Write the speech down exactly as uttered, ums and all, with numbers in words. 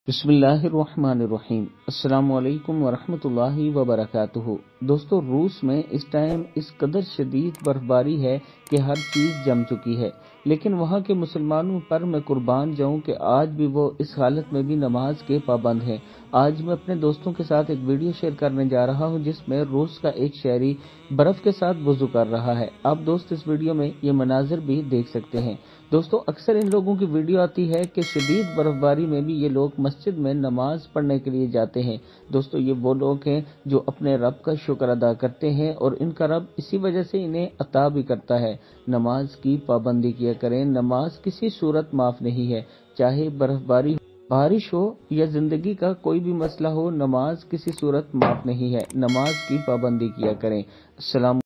बिस्मिल्लाहिर्रहमानिर्रहीम। अस्सलामु अलैकुम वरहमतुल्लाहि वबरकातुहू। दोस्तों, रूस में इस टाइम इस कदर शदीद बर्फबारी है कि हर चीज़ जम चुकी है, लेकिन वहाँ के मुसलमानों पर मैं कुर्बान जाऊँ कि आज भी वो इस हालत में भी नमाज के पाबंद हैं। आज मैं अपने दोस्तों के साथ एक वीडियो शेयर करने जा रहा हूँ जिसमें रूस का एक शहरी बर्फ़ के साथ वुज़ू कर रहा है। आप दोस्त इस वीडियो में ये मनाजिर भी देख सकते हैं। दोस्तों, अक्सर इन लोगों की वीडियो आती है कि शदीद बर्फबारी में भी ये लोग मस्जिद में नमाज पढ़ने के लिए जाते हैं। दोस्तों, ये वो लोग हैं जो अपने रब का शुक्र अदा करते हैं और इनका रब इसी वजह से इन्हें अता भी करता है। नमाज की पाबंदी किया करें। नमाज किसी सूरत माफ नहीं है, चाहे बर्फबारी बारिश हो या जिंदगी का कोई भी मसला हो, नमाज किसी सूरत माफ नहीं है। नमाज की पाबंदी किया करें। अस्सलाम